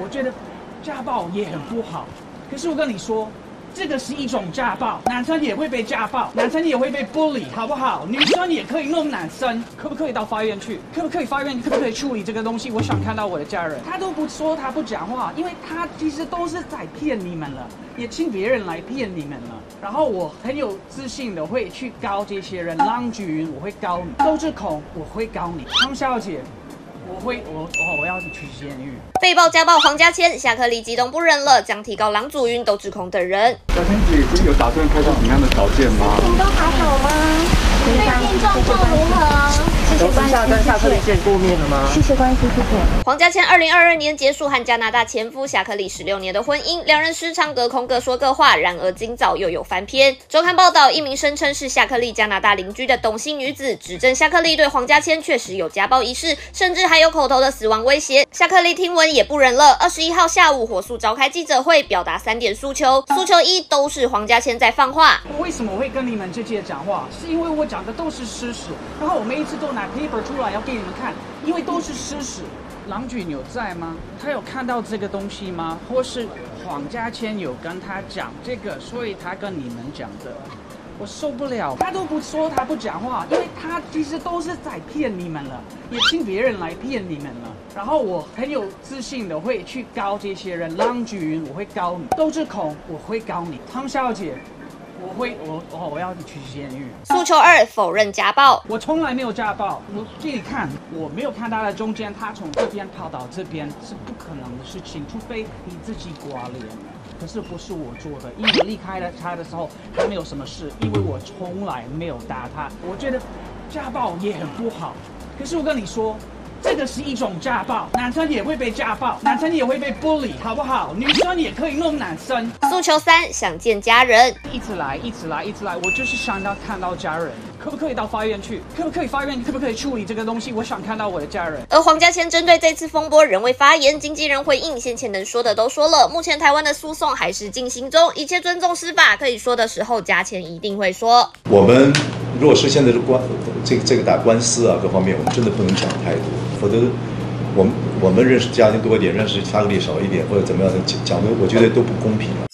我觉得家暴也很不好。可是我跟你说，这个是一种家暴，男生也会被家暴，男生也会被 bully， 好不好？女生也可以弄男生，可不可以到法院去？可不可以法院？可不可以处理这个东西？我想看到我的家人，他都不说，他不讲话，因为他其实都是在骗你们了，也请别人来骗你们了。然后我很有自信的会去告这些人，郎举云我会告你，周志孔我会告你，汤小姐。我要去监狱。 被曝家暴黄家千，夏克立激动不忍了，将提告郎祖筠、窦志孔等人。 家千姐已经有打算开出什么样的条件吗？ 你都还好吗？最近状况如何？ 都私下跟夏克立见过面了吗？ 谢谢关心，谢谢。 黄家千2022年结束和加拿大前夫夏克立16年的婚姻，两人时常隔空各说各话。然而今早又有翻篇。周刊报道，一名声称是夏克立加拿大邻居的董姓女子，指证夏克立对黄家千确实有家暴一事，甚至还有口头的死亡威胁。夏克立听闻也不忍了，21号下午火速召开记者会，表达3点诉求。诉求1都是黄家千在放话。 我为什么会跟你们这些讲话？是因为我讲的都是事实，然后我每一次都拿 paper 出来要给你们看，因为都是事实。郎君有在吗？他有看到这个东西吗？或是黄家千有跟他讲这个，所以他跟你们讲的？我受不了，他都不说，他不讲话，因为他其实都是在骗你们了，也请别人来骗你们了。然后我很有自信的会去告这些人，郎举云我会告你，窦志孔我会告你，汤小姐。我要去监狱。 诉求2否认家暴。 我从来没有家暴，我给你看，我没有看他的中间，他从这边跑到这边是不可能的事情，除非你自己刮脸。可是不是我做的，因为我离开了他的时候，他没有什么事，因为我从来没有打他。我觉得家暴也很不好。可是我跟你说。这个是一种家暴，男生也会被家暴，男生也会被 bully， 好不好？女生也可以弄男生。 诉求3想见家人， 一直来，我就是想要看到家人，可不可以到法院去？可不可以法院？可不可以处理这个东西？我想看到我的家人。 而黄家千针对这次风波仍未发言，经纪人回应，先前能说的都说了，目前台湾的诉讼还是进行中，一切尊重司法，可以说的时候，家千一定会说。 我们如果是现在的这个打官司啊，各方面我们真的不能讲太多，否则我们认识家千多一点，认识夏克立少一点，或者怎么样的讲的，我觉得都不公平了。